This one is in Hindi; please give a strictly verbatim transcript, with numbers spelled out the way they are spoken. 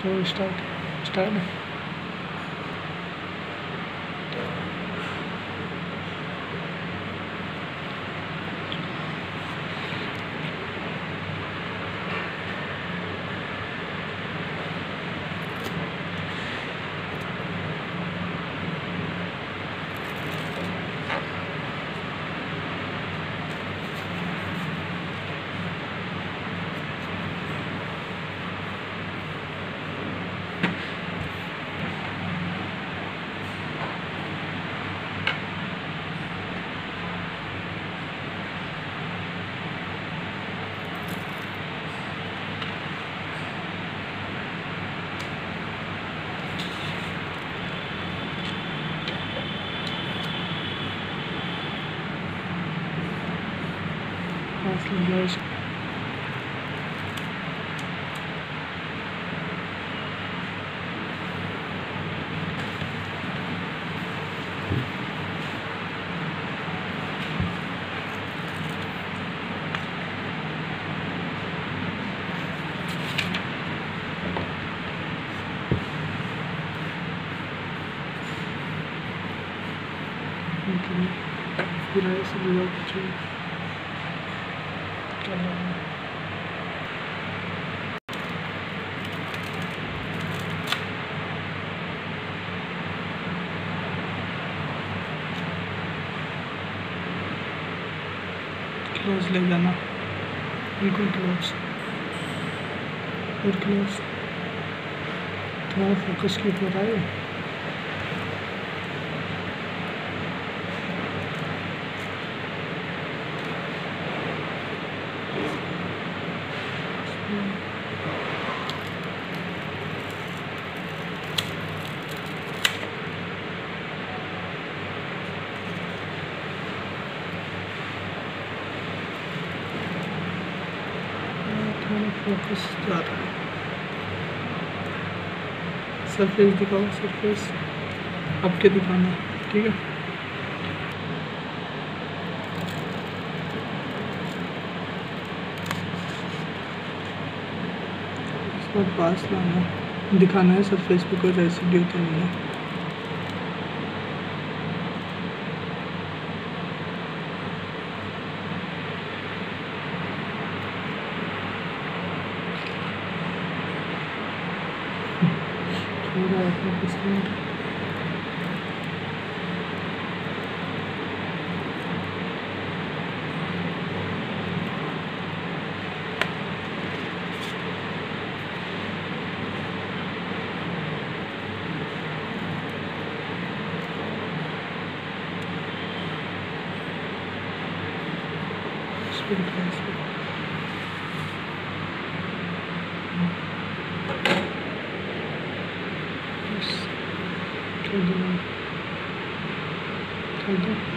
तो स्टार्ट स्टार्ट पास पूरा ऐसे लगा कुछ क्लोज ले जाना, बिल्कुल क्लोज और क्लोज। थोड़ा फोकस के ऊपर आए, फोकस ज़्यादा है। सरफेस दिखाओ, सरफेस आपके दिखाना, ठीक है। इस बार पास लाना, दिखाना है सरफेस पे कोई रेसिड्यू तो नहीं है। थोड़ा फोकस लेंगे, Thank you.